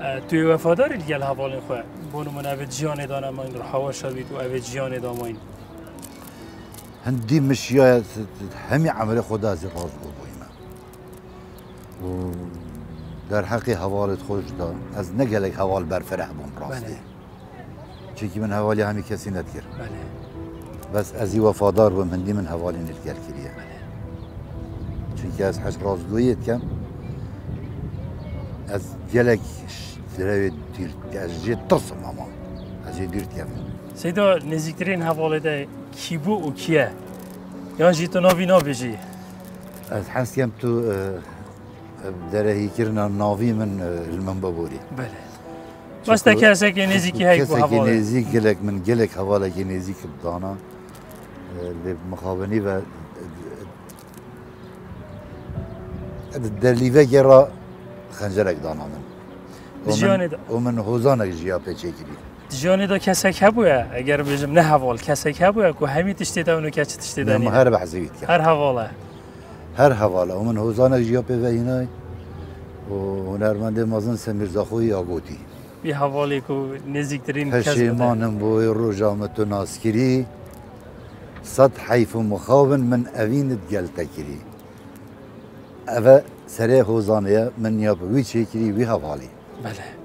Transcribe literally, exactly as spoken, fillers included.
توی وفاداری دیگه هوالین خواه بونو من اوه جیان دانه ما این رو هوا شدید و اوه جیان داماین هندی مشیای همی عمل خدا از راز بویمه و در حق حوالت خوش دا از نگلک حوال برفرح بون راستی چونکی من حوالی همی کسی ندگر بس ازی وفادار بم هندی من حوالی ندگر کریه چونکی از حش رازگویت کم از گلک دروی دیر از جد تصم اما از جد دیرت کم سیدا نزدیکترین حواله ده کی بو و کیه یا جی تو ناوی نابیجی از حس کم تو درهی کرنا ناوی من المنبع بوری بله بس تا کسی که نزدیکی هایی بو حواله کسی که نزدیک گلک من گلک حواله که نزدیک بدانا مخابنی و در لیوه گرا خنجرک دانا من جیانی دا و من حوزانک جیا پیچه کری جیانی دا کسک هبویه اگر بجم نه حوال کسک هبویه که همی تشتی دانو که چه تشتی دانی هر بحثیت کرد هر حواله هر حواله و من حوزانک جیا پی وینای و هنرمند مازن سمیرزاخوی آگوتی بی حوالی که نزدیکترین کس بده پشیمانم بوی روزامت و ناسکری صد حیف و مخابن من اوینت گلته کری اوه سره حوزانه من یا بوی چه کری وی حوالی بله